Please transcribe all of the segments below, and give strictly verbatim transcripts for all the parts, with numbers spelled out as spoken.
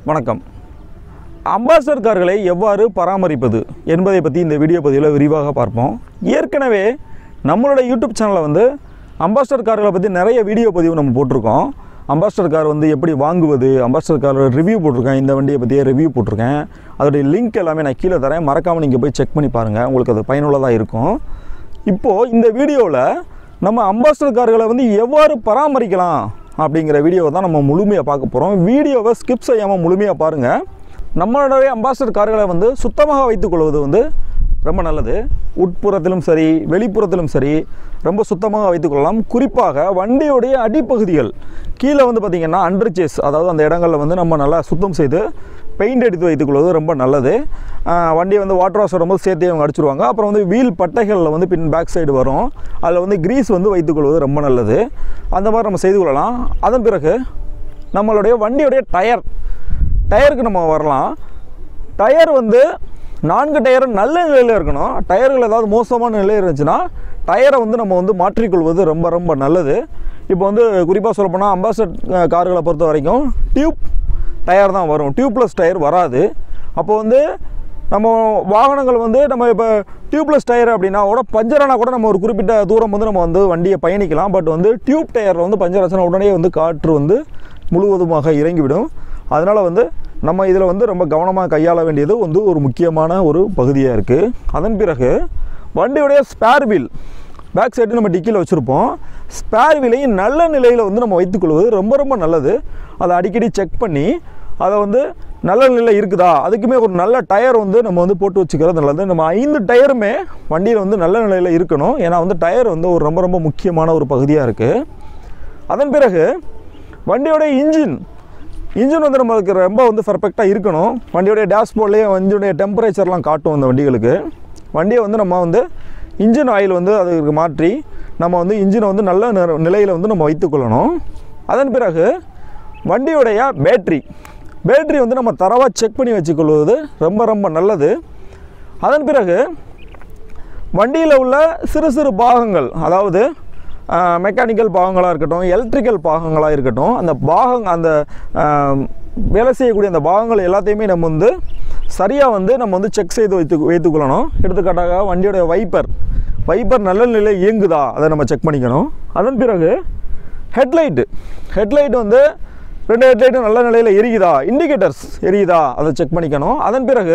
வணக்கம். அம்பாசடர் கார்களை எவ்வாறு பராமரிப்பது என்பதை பற்றி இந்த வீடியோ பதிவில் விரிவாக பார்ப்போம். ஏற்கனவே நம்மளோட யூடியூப் சேனலில் வந்து அம்பாசடர் கார்களை பற்றி நிறைய வீடியோ பதிவு நம்ம போட்டிருக்கோம். அம்பாசடர் கார் வந்து எப்படி வாங்குவது, அம்பாசடர் கார் ரிவ்யூ போட்டிருக்கேன், இந்த வண்டியை பற்றியே ரிவ்யூ போட்டிருக்கேன். அதோடைய லிங்க் எல்லாமே நான் கீழே தரேன், மறக்காமல் நீங்கள் போய் செக் பண்ணி பாருங்கள், உங்களுக்கு அது பயனுள்ளதாக இருக்கும். இப்போது இந்த வீடியோவில் நம்ம அம்பாசடர் கார்களை வந்து எவ்வாறு பராமரிக்கலாம் அப்படிங்கிற வீடியோவை தான் நம்ம முழுமையாக பார்க்க போகிறோம். வீடியோவை ஸ்கிப் செய்யாமல் முழுமையாக பாருங்கள். நம்மளுடைய அம்பாசடர் கார்களை வந்து சுத்தமாக வைத்துக்கொள்வது வந்து ரொம்ப நல்லது. உட்புறத்திலும் சரி வெளிப்புறத்திலும் சரி ரொம்ப சுத்தமாக வைத்துக்கொள்ளலாம். குறிப்பாக வண்டியுடைய அடிப்பகுதிகள் கீழே வந்து பார்த்திங்கன்னா அண்டர் சேஸ், அதாவது அந்த இடங்களில் வந்து நம்ம நல்லா சுத்தம் செய்து பெயிண்ட் அடித்து வைத்துக்கொள்வது ரொம்ப நல்லது. வண்டியை வந்து வாட்டர் வாஷ் வரும்போது சேர்த்து அவங்க அடிச்சிடுவாங்க. அப்புறம் வந்து வீல் பட்டைகளில் வந்து பின் பேக் சைடு வரும், அதில் வந்து கிரீஸ் வந்து வைத்துக்கொள்வது ரொம்ப நல்லது. அந்த மாதிரி நம்ம செய்து கொள்ளலாம். அதன் பிறகு நம்மளுடைய வண்டியுடைய டயர் டயருக்கு நம்ம வரலாம். டயர் வந்து நான்கு டயரும் நல்ல நிலையில் இருக்கணும். டயர்கள் ஏதாவது மோசமான நிலையில் இருந்துச்சுன்னா டயரை வந்து நம்ம வந்து மாற்றிக்கொள்வது ரொம்ப ரொம்ப நல்லது. இப்போ வந்து குறிப்பாக சொல்லப்போனால் அம்பாசடர் கார்களை பொறுத்த வரைக்கும் டியூப் டயர் தான் வரும், டியூப்லெஸ் டயர் வராது. அப்போ வந்து நம்ம வாகனங்கள் வந்து நம்ம இப்போ டியூப்லெஸ் டயர் அப்படின்னா கூட பஞ்சரானா கூட நம்ம ஒரு குறிப்பிட்ட தூரம் வந்து நம்ம வந்து வண்டியை பயணிக்கலாம். பட் வந்து டியூப் டயரில் வந்து பஞ்சர் ஆச்சுன்னா உடனே வந்து காற்று வந்து முழுவதுமாக இறங்கிவிடும். அதனால் வந்து நம்ம இதில் வந்து ரொம்ப கவனமாக கையாள வேண்டியது வந்து ஒரு முக்கியமான ஒரு பகுதியாக இருக்குது. அதன் பிறகு வண்டியுடைய ஸ்பேர் வீல் பேக் சைடு நம்ம டிக்கியில் வச்சுருப்போம். ஸ்பேர் வீலையும் நல்ல நிலையில் வந்து நம்ம வைத்துக்கொள்வது ரொம்ப ரொம்ப நல்லது. அதை அடிக்கடி செக் பண்ணி அதை வந்து நல்ல நிலையில் இருக்குதா, அதுக்குமே ஒரு நல்ல டயர் வந்து நம்ம வந்து போட்டு வச்சுக்கிறது நல்லது. நம்ம ஐந்து டயருமே வண்டியில் வந்து நல்ல நிலையில் இருக்கணும். ஏன்னா வந்து டயர் வந்து ஒரு ரொம்ப ரொம்ப முக்கியமான ஒரு பகுதியாக இருக்குது. அதன் பிறகு வண்டியோடைய இன்ஜின் இன்ஜின் வந்து நம்மளுக்கு ரொம்ப வந்து பர்ஃபெக்டாக இருக்கணும். வண்டியோடைய டேஷ்போர்ட்லேயே வண்டியோடைய டெம்பரேச்சர்லாம் காட்டும் அந்த வண்டிகளுக்கு. வண்டியை வந்து நம்ம வந்து இன்ஜின் ஆயில் வந்து அதுக்கு மாற்றி நம்ம வந்து இன்ஜினை வந்து நல்ல நிலையில் வந்து நம்ம வைத்துக்கொள்ளணும். அதன் பிறகு வண்டியுடைய பேட்ரி பேட்ரி வந்து நம்ம தரவாக செக் பண்ணி வச்சுக்கொள்வது ரொம்ப ரொம்ப நல்லது. அதன் பிறகு வண்டியில் உள்ள சிறு சிறு பாகங்கள், அதாவது மெக்கானிக்கல் பாகங்களாக இருக்கட்டும், எலக்ட்ரிக்கல் பாகங்களாக இருக்கட்டும், அந்த பாகங் அந்த வேலை செய்யக்கூடிய அந்த பாகங்கள் எல்லாத்தையுமே நம்ம வந்து சரியாக வந்து நம்ம வந்து செக் செய்து வைத்து வைத்துக்கொள்ளணும். எடுத்துக்காட்டாக வண்டியோடைய வைப்பர் வைப்பர் நல்ல நிலையில் இயங்குதா அதை நம்ம செக் பண்ணிக்கணும். அதன் பிறகு ஹெட்லைட்டு ஹெட்லைட் வந்து ரெண்டு ஹெட்லைட்டும் நல்ல நிலையில் எரியுதா, இண்டிகேட்டர்ஸ் எரியுதா அதை செக் பண்ணிக்கணும். அதன் பிறகு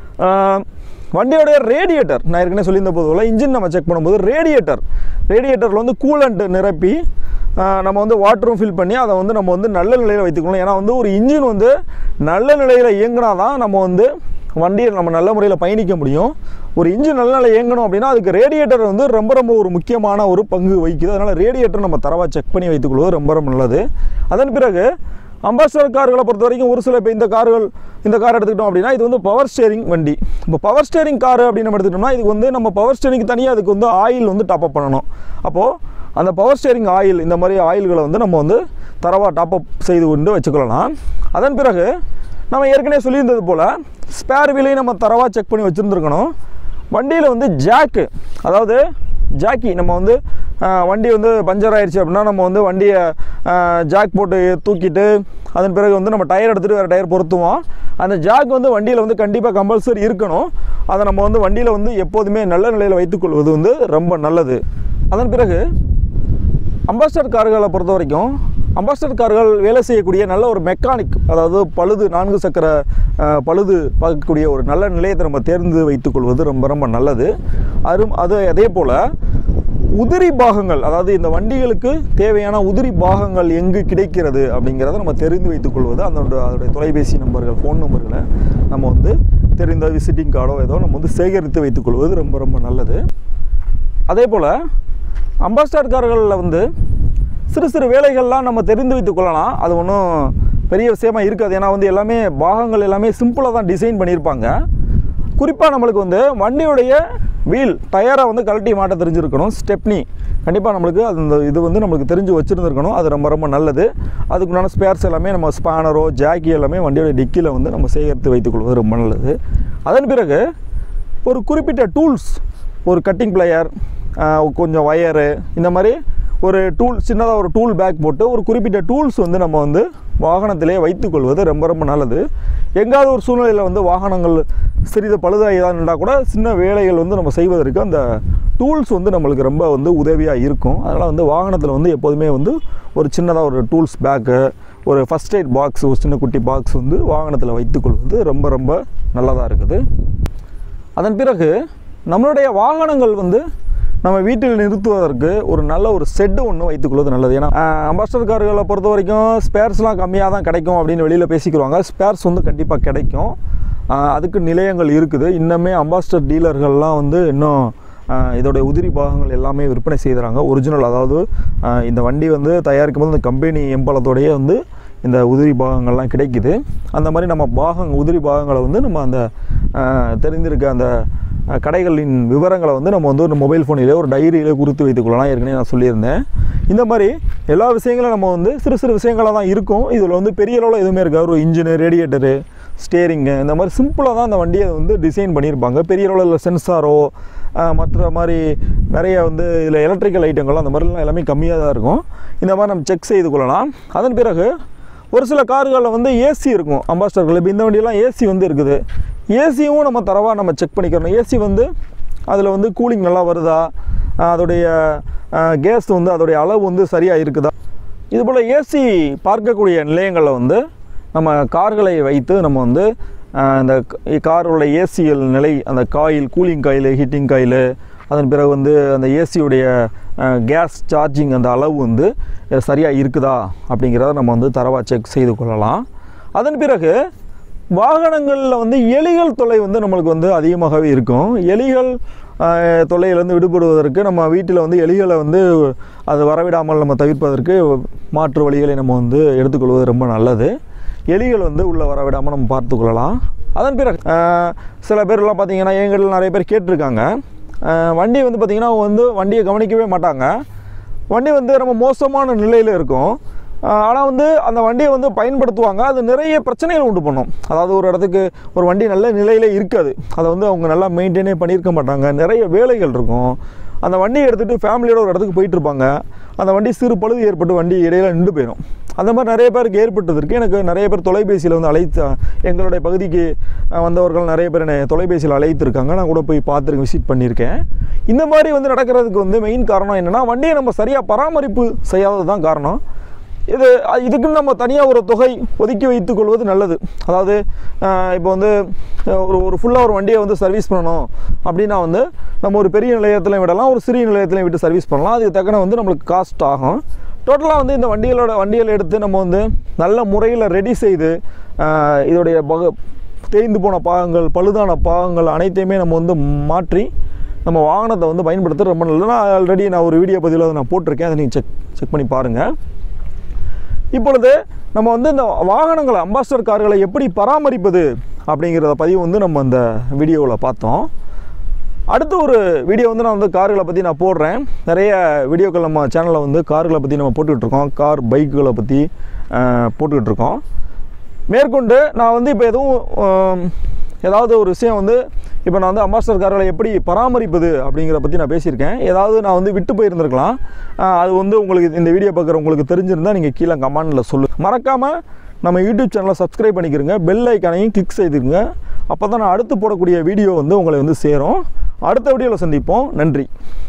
வண்டியோடைய ரேடியேட்டர், நான் ஏற்கனவே சொல்லியிருந்த போதுல இன்ஜின் நம்ம செக் பண்ணும்போது ரேடியேட்டர் ரேடியேட்டரில் வந்து கூலண்ட் நிரப்பி நம்ம வந்து வாட்டரும் ஃபில் பண்ணி அதை வந்து நம்ம வந்து நல்ல நிலையில் வைத்துக்கணும். ஏன்னா வந்து ஒரு இன்ஜின் வந்து நல்ல நிலையில் இயங்கினா தான் நம்ம வந்து வண்டியை நம்ம நல்ல முறையில் பயணிக்க முடியும். ஒரு இன்ஜின் நல்ல நிலையில் இயங்கணும் அப்படின்னா அதுக்கு ரேடியேட்டர் வந்து ரொம்ப ரொம்ப ஒரு முக்கியமான ஒரு பங்கு வகிக்குது. அதனால் ரேடியேட்டர் நம்ம தரவாக செக் பண்ணி வைத்துக்கொள்வது ரொம்ப ரொம்ப நல்லது. அதன் பிறகு அம்பாசடர் கார்களை பொறுத்த வரைக்கும் ஒரு சில இப்போ இந்த கார்கள் இந்த கார் எடுத்துக்கிட்டோம் அப்படின்னா இது வந்து பவர் ஸ்டேரிங் வண்டி. இப்போ பவர் ஸ்டேரிங் கார் அப்படின்னு நம்ம எடுத்துக்கிட்டோம்னா இதுக்கு வந்து நம்ம பவர் ஸ்டேரிங்க்கு தனியாக அதுக்கு வந்து ஆயில் வந்து டாப்அப் பண்ணணும். அப்போது அந்த பவர் ஸ்டேரிங் ஆயில், இந்த மாதிரி ஆயில்களை வந்து நம்ம வந்து தரவாக டாப்அப் செய்து கொண்டு வச்சுக்கொள்ளலாம். அதன் பிறகு நம்ம ஏற்கனவே சொல்லியிருந்தது போல் ஸ்பேர் வீலையும் நம்ம தரவாக செக் பண்ணி வச்சுருந்துருக்கணும். வண்டியில் வந்து ஜாக்கு, அதாவது ஜாக்கி, நம்ம வந்து வண்டி வந்து பஞ்சர் ஆயிடுச்சு அப்படின்னா நம்ம வந்து வண்டியை ஜாக் போட்டு தூக்கிட்டு அதன் பிறகு வந்து நம்ம டயர் எடுத்துகிட்டு வேறு டயர் பொருத்துவோம். அந்த ஜாக் வந்து வண்டியில் வந்து கண்டிப்பாக கம்பல்சரி இருக்கணும். அதை நம்ம வந்து வண்டியில் வந்து எப்போதுமே நல்ல நிலையில் வைத்துக்கொள்வது வந்து ரொம்ப நல்லது. அதன் பிறகு அம்பாசடர் கார்களை பொறுத்த வரைக்கும் அம்பாசடர் கார்கள் வேலை செய்யக்கூடிய நல்ல ஒரு மெக்கானிக், அதாவது பழுது நான்கு சக்கர பழுது பார்க்கக்கூடிய ஒரு நல்ல நிலையத்தை நம்ம தேர்ந்து வைத்துக்கொள்வது ரொம்ப ரொம்ப நல்லது. அது அது அதே போல் உதிரி பாகங்கள், அதாவது இந்த வண்டிகளுக்கு தேவையான உதிரி பாகங்கள் எங்கு கிடைக்கிறது அப்படிங்கிறத நம்ம தெரிந்து வைத்துக்கொள்வது, அதோட அதோடைய தொலைபேசி நம்பர்கள், ஃபோன் நம்பர்களை நம்ம வந்து தெரிந்த விசிட்டிங் கார்டோ ஏதோ நம்ம வந்து சேகரித்து வைத்துக்கொள்வது ரொம்ப ரொம்ப நல்லது. அதே போல் அம்பாசடர் கார்களில் வந்து சிறு சிறு வேலைகள்லாம் நம்ம தெரிந்து வைத்து கொள்ளலாம். அது ஒன்றும் பெரிய விஷயமா இருக்காது. ஏன்னா வந்து எல்லாமே பாகங்கள் எல்லாமே சிம்பிளாக தான் டிசைன் பண்ணியிருப்பாங்க. குறிப்பாக நம்மளுக்கு வந்து வண்டியுடைய வீல் டயரை வந்து கழட்டி மாட்ட தெரிஞ்சிருக்கணும். ஸ்டெப்னி கண்டிப்பாக நம்மளுக்கு அந்த இது வந்து நம்மளுக்கு தெரிஞ்சு வச்சுருந்துருக்கணும். அது ரொம்ப ரொம்ப நல்லது. அதுக்குண்டான ஸ்பேர்ஸ் எல்லாமே நம்ம ஸ்பேனரோ ஜாக்கி எல்லாமே வண்டியோட டிக்கியில் வந்து நம்ம சேகரித்து வைத்துக்கொள்வது ரொம்ப நல்லது. அதன் பிறகு ஒரு குறிப்பிட்ட டூல்ஸ், ஒரு கட்டிங் பிளேயர், கொஞ்சம் வயரு, இந்த மாதிரி ஒரு டூல் சின்னதாக ஒரு டூல் பேக் போட்டு ஒரு குறிப்பிட்ட டூல்ஸ் வந்து நம்ம வந்து வாகனத்திலே வைத்துக்கொள்வது ரொம்ப ரொம்ப நல்லது. எங்காவது ஒரு சூழ்நிலையில் வந்து வாகனங்கள் சிறிது பழுதாகிதான்டா கூட சின்ன வேலைகள் வந்து நம்ம செய்வதற்கு அந்த டூல்ஸ் வந்து நம்மளுக்கு ரொம்ப வந்து உதவியாக இருக்கும். அதனால் வந்து வாகனத்தில் வந்து எப்போதுமே வந்து ஒரு சின்னதாக ஒரு டூல்ஸ் பேக்கு, ஒரு ஃபஸ்ட் எய்ட் பாக்ஸ், ஒரு சின்ன குட்டி பாக்ஸ் வந்து வாகனத்தில் வைத்துக்கொள்வது ரொம்ப ரொம்ப நல்லதாக இருக்குது. அதன் பிறகு நம்மளுடைய வாகனங்கள் வந்து நம்ம வீட்டில் நிறுத்துவதற்கு ஒரு நல்ல ஒரு செட்டு ஒன்று வைத்துக்கொள்வது நல்லது. ஏன்னா அம்பாஸ்டர் கார்களை பொறுத்த வரைக்கும் ஸ்பேர்ஸ்லாம் கம்மியாக தான் கிடைக்கும் அப்படின்னு வெளியில் பேசிக்கிறாங்க. ஸ்பேர்ஸ் வந்து கண்டிப்பாக கிடைக்கும். அதுக்கு நிலையங்கள் இருக்குது. இன்னுமே அம்பாஸ்டர் டீலர்கள்லாம் வந்து இன்னும் இதோடைய உதிரி பாகங்கள் எல்லாமே விற்பனை செய்கிறாங்க. ஒரிஜினல், அதாவது இந்த வண்டி வந்து தயாரிக்கும் போது இந்த கம்பெனி எம்பளத்தோடையே வந்து இந்த உதிரி பாகங்கள்லாம் கிடைக்குது. அந்த மாதிரி நம்ம பாகம் உதிரி பாகங்களை வந்து நம்ம அந்த தெரிந்திருக்க அந்த கடைகளின் விவரங்களை வந்து நம்ம வந்து ஒரு மொபைல் ஃபோனிலே ஒரு டைரியிலே குறித்து வைத்துக்கொள்ளலாம். ஏற்கனவே நான் சொல்லியிருந்தேன். இந்த மாதிரி எல்லா விஷயங்களும் நம்ம வந்து சிறு சிறு விஷயங்களாக தான் இருக்கும். இதில் வந்து பெரிய அளவில் எதுவுமே இருக்காது. ஒரு இன்ஜினு, ரேடியேட்டரு, ஸ்டேரிங்கு, இந்த மாதிரி சிம்பிளாக தான் அந்த வண்டியை வந்து டிசைன் பண்ணியிருப்பாங்க. பெரிய அளவில் சென்சாரோ மற்ற மாதிரி நிறைய வந்து இதில் எலக்ட்ரிக்கல் ஐட்டங்களோ அந்த மாதிரிலாம் எல்லாமே கம்மியாக தான் இருக்கும். இந்த மாதிரி நம்ம செக் செய்து கொள்ளலாம். அதன் பிறகு ஒரு சில கார்களில் வந்து ஏசி இருக்கும் அம்பாஸ்டர்கள். இப்போ இந்த வண்டியெல்லாம் ஏசி வந்து இருக்குது. ஏசியும் நம்ம தரவாக நம்ம செக் பண்ணிக்கிறோம். ஏசி வந்து அதில் வந்து கூலிங் நல்லா வருதா, அதோடைய கேஸ் வந்து அதோடைய அளவு வந்து சரியாக இருக்குதா, இதுபோல் ஏசி பார்க்கக்கூடிய நிலையங்களில் வந்து நம்ம கார்களை வைத்து நம்ம வந்து இந்த காரோட ஏசியல் நிலை, அந்த coil, cooling coil, heating coil, அதன் பிறகு வந்து அந்த ஏசியுடைய கேஸ் சார்ஜிங் அந்த அளவு வந்து சரியாக இருக்குதா அப்படிங்கிறத நம்ம வந்து தரவாக செக் செய்து கொள்ளலாம். அதன் பிறகு வாகனங்களில் வந்து எலிகள் தொல்லை வந்து நம்மளுக்கு வந்து அதிகமாகவே இருக்கும். எலிகள் தொல்லையிலேருந்து விடுபடுவதற்கு நம்ம வீட்டில் வந்து எலிகளை வந்து அது வரவிடாமல் நம்ம தவிர்ப்பதற்கு மாற்று வழிகளை நம்ம வந்து எடுத்துக்கொள்வது ரொம்ப நல்லது. எலிகள் வந்து உள்ளே வரவிடாமல் நம்ம பார்த்துக்கொள்ளலாம். அதன் பிறகு சில பேர்லாம் பார்த்திங்கன்னா எங்களில் நிறைய பேர் கேட்டிருக்காங்க, வண்டி வந்து பார்த்திங்கன்னா வந்து வண்டியை கவனிக்கவே மாட்டாங்க. வண்டி வந்து ரொம்ப மோசமான நிலையில் இருக்கும். ஆனால் வந்து அந்த வண்டியை வந்து பயன்படுத்துவாங்க. அது நிறைய பிரச்சனைகள் உண்டு பண்ணும். அதாவது ஒரு இடத்துக்கு ஒரு வண்டி நல்ல நிலையில் இருக்காது. அதை வந்து அவங்க நல்லா மெயின்டைனே பண்ணியிருக்க மாட்டாங்க. நிறைய வேலைகள் இருக்கும். அந்த வண்டியை எடுத்துகிட்டு ஃபேமிலியோட ஒரு இடத்துக்கு போயிட்டுருப்பாங்க. அந்த வண்டி சிறு பழுது ஏற்பட்டு வண்டி இடையில நின்று போயிடும். அந்த மாதிரி நிறைய பேருக்கு ஏற்பட்டதற்கு எனக்கு நிறைய பேர் தொலைபேசியில் வந்து அழைத்து, எங்களுடைய பகுதிக்கு வந்தவர்கள் நிறைய பேர் என்னை தொலைபேசியில் அழைத்திருக்காங்க. நான் கூட போய் பார்த்துருக்கேன், விசிட் பண்ணியிருக்கேன். இந்த மாதிரி வந்து நடக்கிறதுக்கு வந்து மெயின் காரணம் என்னென்னா, வண்டியை நம்ம சரியாக பராமரிப்பு செய்யாதது தான் காரணம். இது இதுக்குன்னு நம்ம தனியாக ஒரு தொகை ஒதுக்கி வைத்துக் கொள்வது நல்லது. அதாவது இப்போ வந்து ஒரு ஒரு ஃபுல்லாக ஒரு வண்டியை வந்து சர்வீஸ் பண்ணணும் அப்படின்னா வந்து நம்ம ஒரு பெரிய நிலையத்தில் விடலாம், ஒரு சிறிய நிலையத்தில் விட்டு சர்வீஸ் பண்ணலாம். அதுக்கு தக்கன வந்து நம்மளுக்கு காஸ்ட் ஆகும். டோட்டலாக வந்து இந்த வண்டிகளோட வண்டிகளை எடுத்து நம்ம வந்து நல்ல முறையில் ரெடி செய்து இதோடைய பக தேய்ந்து போன பாகங்கள், பழுதான பாகங்கள் அனைத்தையுமே நம்ம வந்து மாற்றி நம்ம வாகனத்தை வந்து பயன்படுத்த ரொம்ப நல்லது. நான் ஆல்ரெடி நான் ஒரு வீடியோ பதிவில் அதை நான் போட்டிருக்கேன். அதை நீங்கள் செக் செக் பண்ணி பாருங்கள். இப்பொழுது நம்ம வந்து இந்த வாகனங்களை, அம்பாஸ்டர் கார்களை எப்படி பராமரிப்பது அப்படிங்கிறத பதிவு வந்து நம்ம இந்த வீடியோவில் பார்த்தோம். அடுத்த ஒரு வீடியோ வந்து நான் வந்து கார்களை பற்றி நான் போடுறேன். நிறைய வீடியோக்கள் நம்ம சேனலில் வந்து கார்களை பற்றி நம்ம போட்டுக்கிட்டுருக்கோம். கார் பைக்குகளை பற்றி போட்டுக்கிட்டுருக்கோம். மேற்கொண்டு நான் வந்து இப்போ எதுவும் ஏதாவது ஒரு விஷயம் வந்து இப்போ நான் வந்து அம்பாஸ்டர் கார்களை எப்படி பராமரிப்பது அப்படிங்கிற பற்றி நான் பேசியிருக்கேன். ஏதாவது நான் வந்து விட்டு போயிருந்திருக்கலாம். அது வந்து உங்களுக்கு இந்த வீடியோ பார்க்குற உங்களுக்கு தெரிஞ்சிருந்தால் நீங்கள் கீழே கமெண்டில் சொல்லுங்கள். மறக்காமல் நம்ம யூடியூப் சேனலை சப்ஸ்கிரைப் பண்ணிக்கிறங்க, பெல் ஐக்கானையும் கிளிக் செய்துருங்க. அப்போ தான் நான் அடுத்து போடக்கூடிய வீடியோ வந்து உங்களை வந்து சேரும். அடுத்த வீடியோவில் சந்திப்போம். நன்றி.